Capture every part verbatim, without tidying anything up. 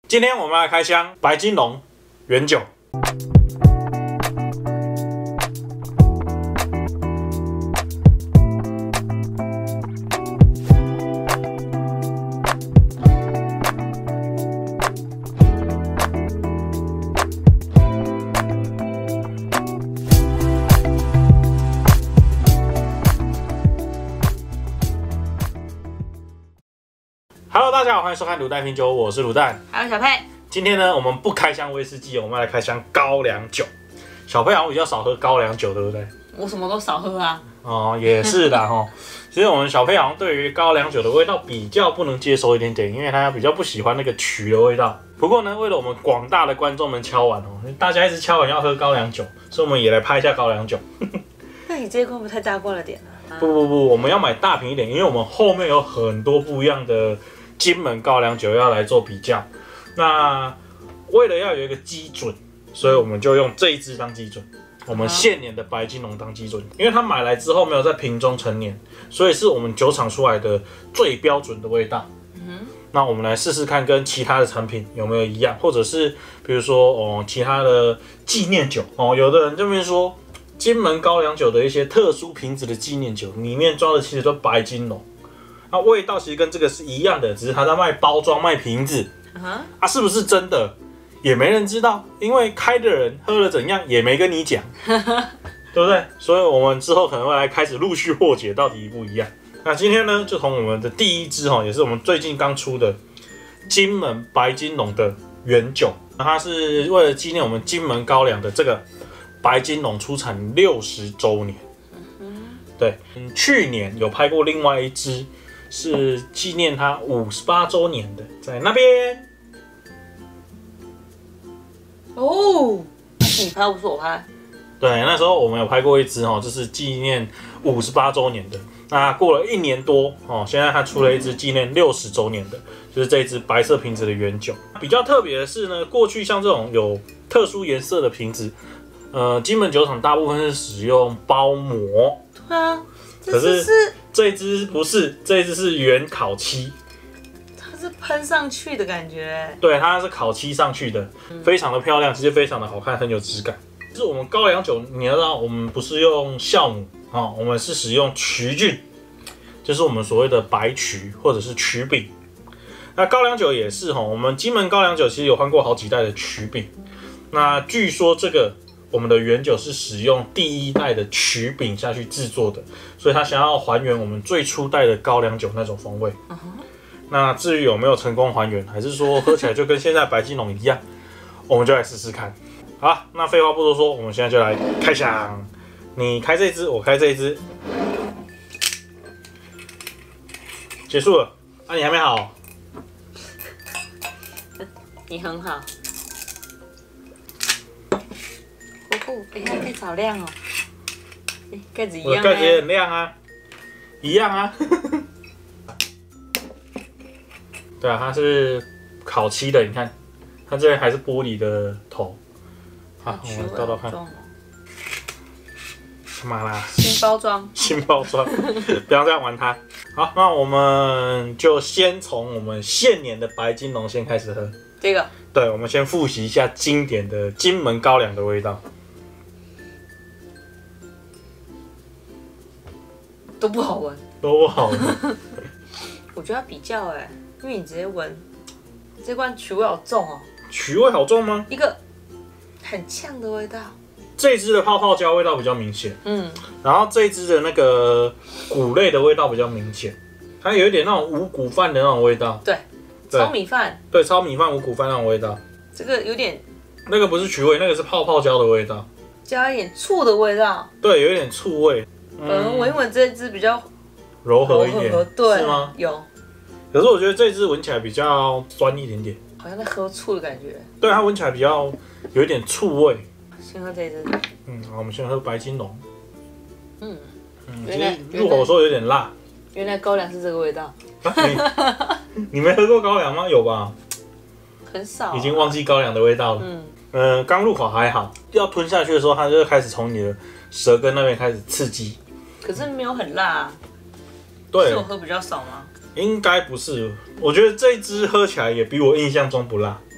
今天我们来开箱白金龙原酒。Hello， 大家好，欢迎收看卤蛋品酒，我是卤蛋， 还有小佩。 今天呢，我们不开箱威士忌，我们来开箱高粱酒。小佩好像比较少喝高粱酒，对不对？ 我什么都少喝啊。 哦，也是的哈。其实我们小佩好像对于高粱酒的味道比较不能接受一点点，因为他比较不喜欢那个曲的味道。不过呢，为了我们广大的观众们敲碗哦，大家一直敲碗要喝高粱酒，所以我们也来拍一下高粱酒。 那你这一罐不太大罐了点啊？ 不不不，我们要买大瓶一点，因为我们后面有很多不一样的金门高粱酒要来做比较。那为了要有一个基准，所以我们就用这一支当基准，我们现年的白金龙当基准，因为它买来之后没有在瓶中陈年，所以是我们酒厂出来的最标准的味道。嗯、那我们来试试看，跟其他的产品有没有一样，或者是比如说哦，其他的纪念酒哦，有的人这边说金门高粱酒的一些特殊瓶子的纪念酒，里面装的其实都白金龙。那味道其实跟这个是一样的，只是他在卖包装、卖瓶子。Uh-huh. 啊，是不是真的也没人知道，因为开的人喝了怎样也没跟你讲，对不对？所以我们之后可能会来开始陆续破解到底一不一样。那今天呢，就从我们的第一支哈，也是我们最近刚出的金门白金龙的原酒，它是为了纪念我们金门高粱的这个白金龙出产六十周年。Uh-huh. 对，去年有拍过另外一支。是纪念他五十八周年的，在那边。 哦，你拍不是我拍。 对，那时候我们有拍过一支哦，就是纪念五十八周年的。那过了一年多哦，现在他出了一支纪念六十周年的，就是这一支白色瓶子的原酒。比较特别的是呢，过去像这种有特殊颜色的瓶子，呃，金门酒厂大部分是使用包膜。 对啊。 可是这一支不是，这一支是原烤漆， 它是喷上去的感觉。 对，它是烤漆上去的，非常的漂亮，其实非常的好看，很有质感。就是我们高粱酒，你要知道，我们不是用酵母啊、哦，我们是使用曲菌，就是我们所谓的白曲或者是曲饼。那高粱酒也是哈，我们金门高粱酒其实有换过好几代的曲饼。那据说这个。我们的原酒是使用第一代的曲饼下去制作的，所以它想要还原我们最初代的高粱酒那种风味。Uh-huh. 那至于有没有成功还原，还是说喝起来就跟现在白金龙一样，我们就来试试看。好，那废话不多说，我们现在就来开箱。你开这一支，我开这一支，结束了。啊，你还没好？ 你很好。哎，它盖子好亮哦！哎，盖子一样、欸。 我的盖子也很亮啊，一样啊。对啊，它是烤漆的，你看，它这边还是玻璃的头。好，我们倒倒看。干嘛啦？ 新包装。 新包装，不要这样玩它。好，那我们就先从我们现年的白金龙先开始喝。 这个。 对，我们先复习一下经典的金门高粱的味道。 都不好闻， 都不好闻。 我觉得要比较哎，因为你直接闻，这罐曲味好重哦。 曲味好重吗？ 一个很呛的味道。 这一支的泡泡胶味道比较明显，嗯，然后这一支的那个谷类的味道比较明显，它有一点那种五谷饭的那种味道。 对，糙米饭。 对，糙米饭、五谷饭那种味道。 这个有点， 那个不是曲味，那个是泡泡胶的味道， 加一点醋的味道。 对，有一点醋味。 嗯，闻一闻这一支比较柔和一点， 对， 是吗？ 有。 可是我觉得这一支闻起来比较酸一点点， 好像在喝醋的感觉。 对，它闻起来比较有一点醋味。 先喝这一支。 嗯，好，我们先喝白金龙。嗯嗯，其实入口的时候有点辣。 原来高粱是这个味道。 啊、你, 你没喝过高粱吗？有吧？ 很少、啊。 已经忘记高粱的味道了。嗯。嗯，刚入口还好，要吞下去的时候，它就会开始从你的舌根那边开始刺激。 可是没有很辣、啊。 对。 是我喝比较少吗？ 应该不是，我觉得这一支喝起来也比我印象中不辣。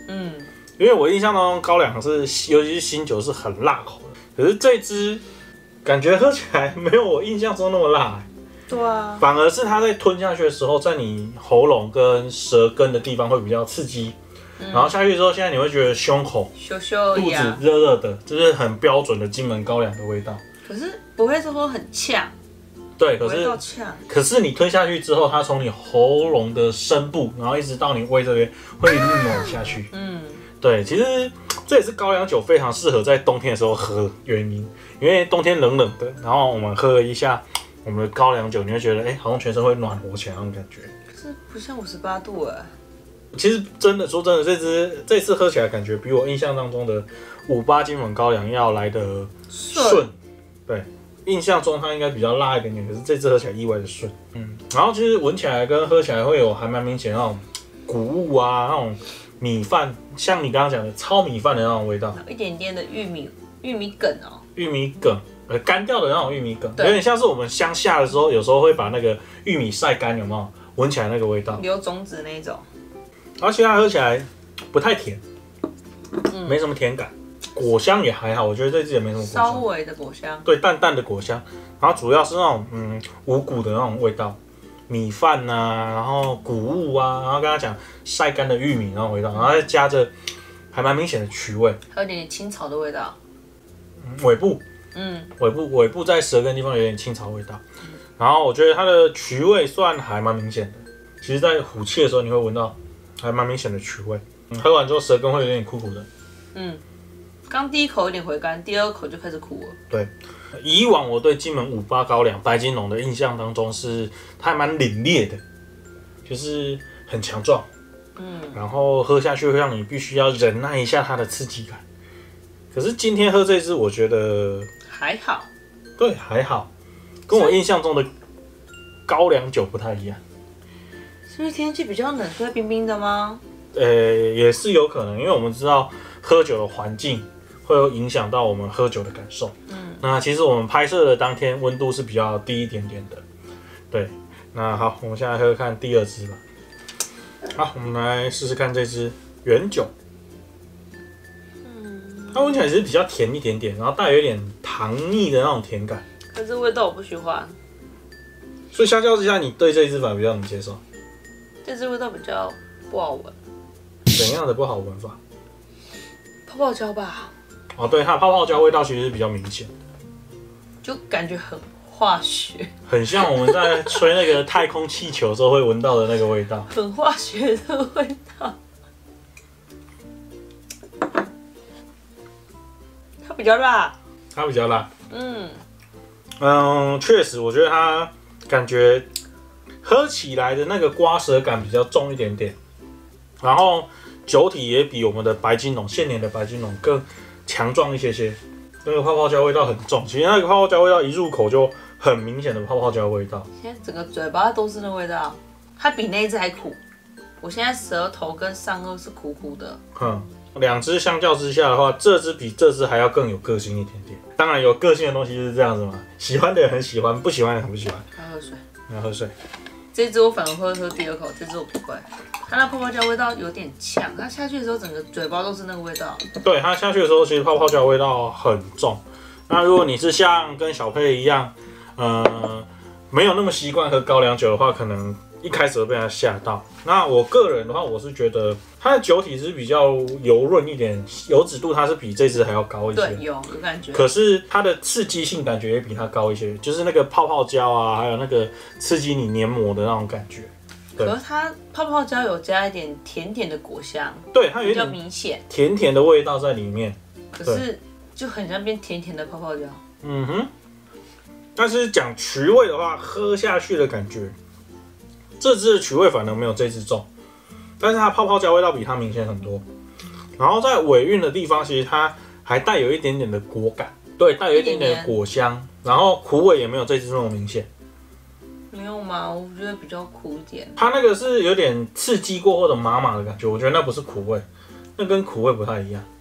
嗯， 因为我印象当中高粱是，尤其是新酒是很辣口的，可是这支感觉喝起来没有我印象中那么辣、欸。 对啊， 反而是它在吞下去的时候，在你喉咙跟舌根的地方会比较刺激，嗯、然后下去之后，现在你会觉得胸口、 羞羞肚子热热的，这、就是很标准的金门高粱的味道。 可是不会说很呛， 对，可是可是你吞下去之后，它从你喉咙的深部，然后一直到你胃这边会一路暖下去。嗯，对，其实这也是高粱酒非常适合在冬天的时候喝的原因，因为冬天冷冷的，然后我们喝了一下。我们的高粱酒，你会觉得，哎、欸，好像全身会暖和起来那种感觉。 可是不像五十八度哎。 其实真的说真的，这支这次喝起来感觉比我印象当中的五八金门高粱要来的顺。对，印象中它应该比较辣一点点，可是这次喝起来意外的顺。嗯，然后其实闻起来跟喝起来会有还蛮明显的那种谷物啊，那种米饭，像你刚刚讲的糙米饭的那种味道。 一点点的玉米玉米梗哦。 玉米梗。呃，干掉的那种玉米梗，有点像是我们乡下的时候，有时候会把那个玉米晒干，有没有？闻起来那个味道， 留种子那一种。 而且它喝起来不太甜，嗯、没什么甜感，果香也还好，我觉得这支也没什么果香， 稍微的果香， 对，淡淡的果香。然后主要是那种嗯五谷的那种味道，米饭啊，然后谷物啊，然后刚刚讲晒干的玉米那种味道，然后再加着还蛮明显的曲味， 还有点点青草的味道， 嗯、尾部。嗯，尾部尾部在舌根地方有点青草味道，嗯、然后我觉得它的曲味算还蛮明显的。其实，在虎气的时候，你会闻到还蛮明显的曲味。嗯、喝完之后，舌根会有点苦苦的。 嗯，刚第一口有点回甘，第二口就开始苦了。 对，以往我对金门五八高粱白金龙的印象当中是它还蛮凛冽的，就是很强壮。嗯，然后喝下去会让你必须要忍耐一下它的刺激感。可是今天喝这支，我觉得。 还好， 对，还好，跟我印象中的高粱酒不太一样。 是不是天气比较冷，所以冰冰的吗？ 呃，也是有可能，因为我们知道喝酒的环境会有影响到我们喝酒的感受。嗯，那其实我们拍摄的当天温度是比较低一点点的。对，那好，我们现在喝喝看第二支吧。好，我们来试试看这支原酒。它闻起来其实比较甜一点点，然后带有一点糖腻的那种甜感。 可是味道我不喜欢。 所以相较之下，你对这一支反而比较能接受。 这支味道比较不好闻。 怎样的不好闻法？ 泡泡胶吧。 哦，对，它的泡泡胶味道其实是比较明显的， 就感觉很化学， 很像我们在吹那个太空气球的时候会闻到的那个味道， 很化学的味道。它比较辣， 它比较辣。嗯嗯，确实，我觉得它感觉喝起来的那个刮舌感比较重一点点，然后酒体也比我们的白金龙现年的白金龙更强壮一些些。那个泡泡胶味道很重，其实那个泡泡胶味道一入口就很明显的泡泡胶味道。 现在整个嘴巴都是那味道，它比那一只还苦。我现在舌头跟上颚是苦苦的。嗯。 两只相较之下的话，这只比这只还要更有个性一点点。当然，有个性的东西就是这样子嘛，喜欢的人很喜欢，不喜欢的人很不喜欢。 要喝水， 要喝水。 这支我反而会喝第二口，这支我不会。它那泡泡胶味道有点呛，它下去的时候整个嘴巴都是那个味道。 对，它下去的时候其实泡泡胶味道很重。那如果你是像跟小佩一样，呃，没有那么习惯喝高粱酒的话，可能一开始会被它吓到。那我个人的话，我是觉得它的酒体是比较油润一点，油脂度它是比这支还要高一些。 对，有有感觉。 可是它的刺激性感觉也比它高一些，就是那个泡泡胶啊，还有那个刺激你黏膜的那种感觉。 可是它泡泡胶有加一点甜甜的果香， 对，它有一点比较明显， 甜甜的味道在里面。 可是就很像变甜甜的泡泡胶。 嗯哼。但是讲曲味的话，喝下去的感觉。这支的曲味反而没有这支重，但是它泡泡胶味道比它明显很多。然后在尾韵的地方，其实它还带有一点点的果感，对，带有一点点的果香。然后苦味也没有这支那么明显。 没有吗？我觉得比较苦一点。 它那个是有点刺激过后的麻麻的感觉，我觉得那不是苦味，那跟苦味不太一样。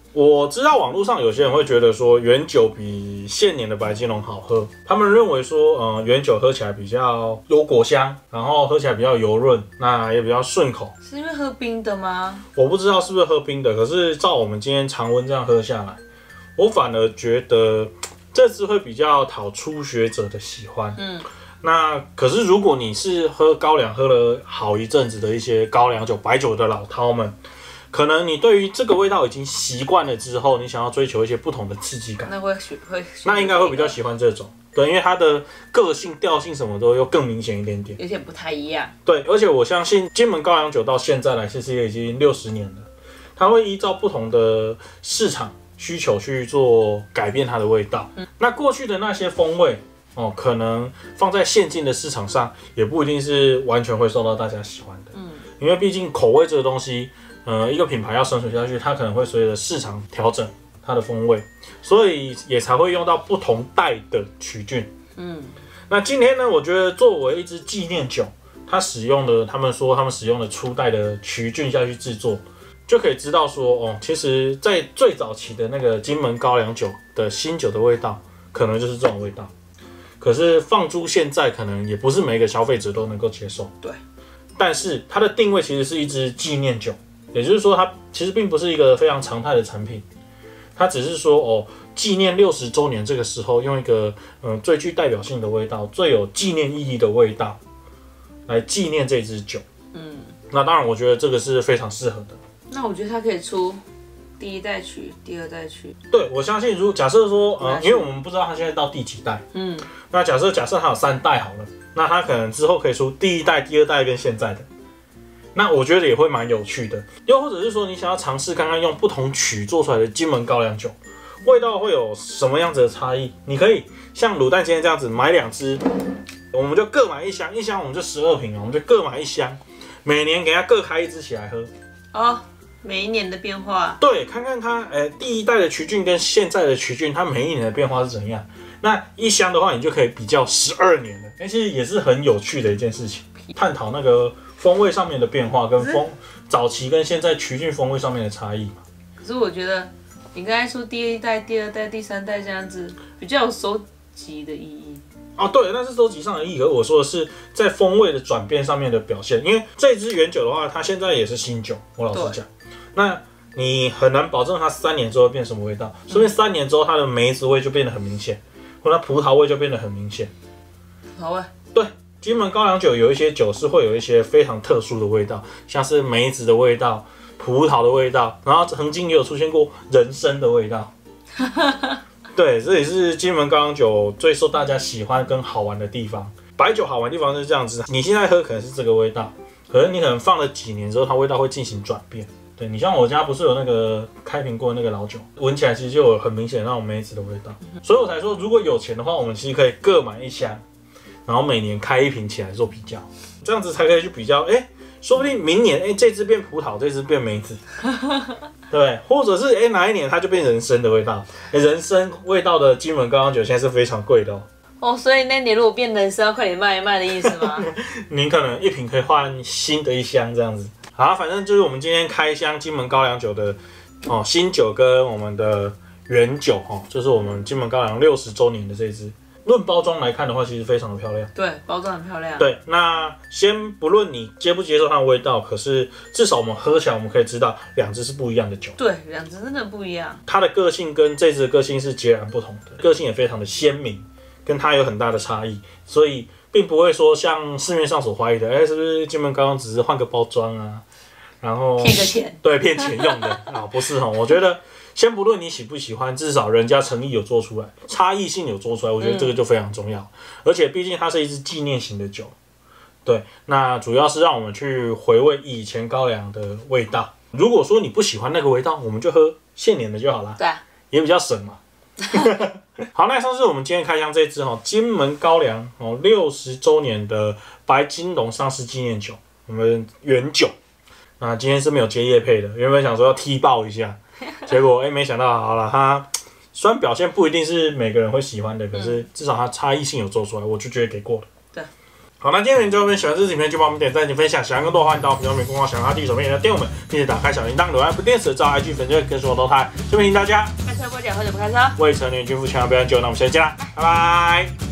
我知道网络上有些人会觉得说原酒比现年的白金龙好喝，他们认为说，呃，原酒喝起来比较有果香，然后喝起来比较油润，那也比较顺口。 是因为喝冰的吗？ 我不知道是不是喝冰的，可是照我们今天常温这样喝下来，我反而觉得这支会比较讨初学者的喜欢。嗯，那可是如果你是喝高粱喝了好一阵子的一些高粱酒、白酒的老饕们，可能你对于这个味道已经习惯了之后，你想要追求一些不同的刺激感， 那会会那应该会比较喜欢这种。对，因为它的个性、调性什么都又更明显一点点， 有点不太一样。 对，而且我相信金门高粱酒到现在来，其实也已经六十年了，它会依照不同的市场需求去做改变它的味道。嗯、那过去的那些风味哦，可能放在现今的市场上，也不一定是完全会受到大家喜欢的。嗯，因为毕竟口味这个东西。呃，一个品牌要生存下去，它可能会随着市场调整它的风味，所以也才会用到不同代的曲菌。嗯，那今天呢，我觉得作为一支纪念酒，它使用的，他们说他们使用的初代的曲菌下去制作，就可以知道说，哦，其实在最早期的那个金门高粱酒的新酒的味道，可能就是这种味道。可是放诸现在，可能也不是每个消费者都能够接受。 对， 但是它的定位其实是一支纪念酒。也就是说，它其实并不是一个非常常态的产品，它只是说哦，纪念六十周年这个时候，用一个嗯、呃、最具代表性的味道、最有纪念意义的味道来纪念这支酒。嗯，那当然，我觉得这个是非常适合的。 那我觉得它可以出第一代曲、第二代曲。 对，我相信，如假设说，呃，因为我们不知道它现在到第几代，嗯，那假设假设它有三代好了，那它可能之后可以出第一代、第二代跟现在的。那我觉得也会蛮有趣的，又或者是说你想要尝试看看用不同曲做出来的金门高粱酒，味道会有什么样子的差异？你可以像卤蛋今天这样子买两支，我们就各买一箱，一箱我们就十二瓶，我们就各买一箱，每年给它各开一支起来喝。 哦，每一年的变化。 对，看看它，哎、欸，第一代的曲菌跟现在的曲菌，它每一年的变化是怎样？那一箱的话，你就可以比较十二年了，哎、欸，其实也是很有趣的一件事情，探讨那个。风味上面的变化跟风早期跟现在曲菌风味上面的差异嘛。 可是我觉得你刚才说第一代、第二代、第三代这样子比较有收集的意义。 哦，对，那是收集上的意义。可我说的是在风味的转变上面的表现。因为这支原酒的话，它现在也是新酒，我老实讲，那你很难保证它三年之后会变什么味道。说不定三年之后它的梅子味就变得很明显，或者葡萄味就变得很明显。 葡萄味？ 对。金门高粱酒有一些酒是会有一些非常特殊的味道，像是梅子的味道、葡萄的味道，然后曾经也有出现过人参的味道。对，这也是金门高粱酒最受大家喜欢跟好玩的地方。白酒好玩的地方是这样子，你现在喝可能是这个味道，可是你可能放了几年之后，它味道会进行转变。对，你像我家不是有那个开瓶过的那个老酒，闻起来其实就有很明显那种梅子的味道，所以我才说，如果有钱的话，我们其实可以各买一箱。然后每年开一瓶起来做比较，这样子才可以去比较。哎，说不定明年哎这支变葡萄，这支变梅子，对不对？或者是哎哪一年它就变人参的味道？哎，人参味道的金门高粱酒现在是非常贵的哦。 哦，所以那你如果变人参，要快点卖一卖的意思吗？ 您可能一瓶可以换新的一箱这样子。好，反正就是我们今天开箱金门高粱酒的哦新酒跟我们的原酒哦，就是我们金门高粱六十周年的这一支。论包装来看的话，其实非常的漂亮。 对，包装很漂亮。 对，那先不论你接不接受它的味道，可是至少我们喝起来，我们可以知道两支是不一样的酒。 对，两支真的不一样。 它的个性跟这支的个性是截然不同的，个性也非常的鲜明，跟它有很大的差异，所以并不会说像市面上所怀疑的，哎、欸，是不是金门高粱只是换个包装啊，然后骗个钱？ 对，骗钱用的啊，不是哦，我觉得。先不论你喜不喜欢，至少人家诚意有做出来，差异性有做出来，我觉得这个就非常重要。嗯、而且毕竟它是一支纪念型的酒，对，那主要是让我们去回味以前高粱的味道。如果说你不喜欢那个味道，我们就喝现年的就好了， 对、啊， 也比较省嘛。好，那上次我们今天开箱这支哈金门高粱哦六十周年的白金龙上市纪念酒，我们原酒。那今天是没有接业配的，原本想说要踢爆一下。结果哎、欸，没想到好了，它虽然表现不一定是每个人会喜欢的，可是至少它差异性有做出来，我就觉得给过了。 对， 好，那今天就这边喜欢这支影片就帮我们点赞、点分享，喜欢更多的话，你到评论里面公告想要第一手面的订阅我们，并且打开小铃铛，留言不电视，知道 I G 粉丝跟所有动态。这边请大家开车不讲或者不开车， 未成年孕妇千万不要酒，那我们下次见啦，拜拜。